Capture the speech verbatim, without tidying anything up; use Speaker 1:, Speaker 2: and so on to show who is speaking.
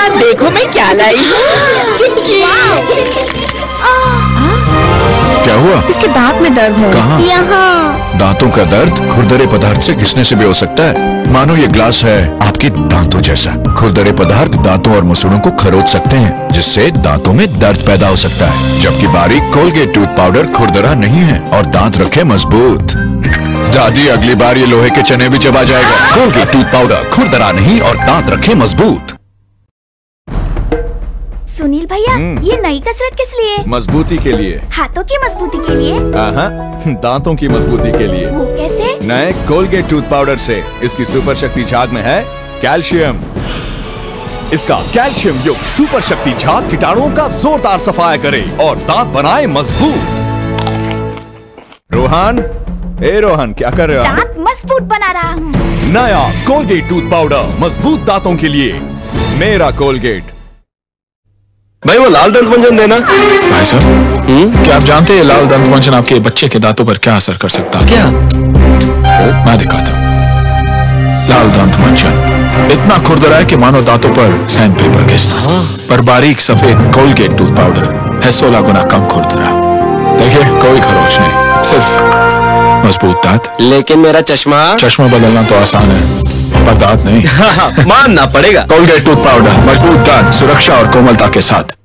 Speaker 1: देखो मैं क्या लाई हूँ। चिक्की।
Speaker 2: क्या हुआ?
Speaker 3: इसके दांत में दर्द है।
Speaker 2: कहाँ?
Speaker 3: यहाँ।
Speaker 2: दांतों का दर्द खुरदरे पदार्थ से घिसने से भी हो सकता है। मानो ये ग्लास है आपके दांतों जैसा। खुरदरे पदार्थ दांतों और मसूड़ों को खरोच सकते हैं, जिससे दांतों में दर्द पैदा हो सकता है। जबकि बारीक कोलगेट टूथ पाउडर खुरदरा नहीं है और दांत रखे मजबूत। दादी, अगली बार ये लोहे के चने भी चबा जाएगा। कोलगेट टूथ पाउडर खुरदरा नहीं और दांत रखे मजबूत।
Speaker 3: सुनील भैया, ये नई कसरत किस लिए?
Speaker 4: मजबूती के लिए।
Speaker 3: हाथों की मजबूती के लिए?
Speaker 4: हाँ, दांतों की मजबूती के लिए।
Speaker 3: वो कैसे?
Speaker 4: नए कोलगेट टूथ पाउडर से। इसकी सुपर शक्ति झाग में है कैल्शियम। इसका कैल्शियम युक्त सुपर शक्ति झाग कीटाणुओं का जोरदार सफाया करे और दांत बनाए मजबूत। रोहन, ए रोहन, क्या कर रहे हो?
Speaker 3: दांत मजबूत बना रहा हूँ।
Speaker 4: नया कोलगेट टूथ पाउडर मजबूत दांतों के लिए। मेरा कोलगेट।
Speaker 5: भाई वो लाल दंत मंजन देना।
Speaker 2: भाई साहब, क्या आप जानते हैं लाल दंत मंजन आपके बच्चे के दांतों पर क्या असर कर सकता है?
Speaker 5: क्या?
Speaker 2: मैं दिखाता हूँ। लाल दंत मंजन इतना खुरदरा है कि मानो दांतों पर सैंड पेपर घिसना। पर बारीक सफेद कोलगेट टूथ पाउडर है सोलह गुना कम खुरदरा। देखिए, कोई खरोच नहीं, सिर्फ मजबूत दांत।
Speaker 5: लेकिन मेरा चश्मा।
Speaker 2: चश्मा बदलना तो आसान है, पर दांत नहीं।
Speaker 5: मानना पड़ेगा।
Speaker 2: कोलगेट टूथ पाउडर, मजबूत दांत, सुरक्षा और कोमलता के साथ।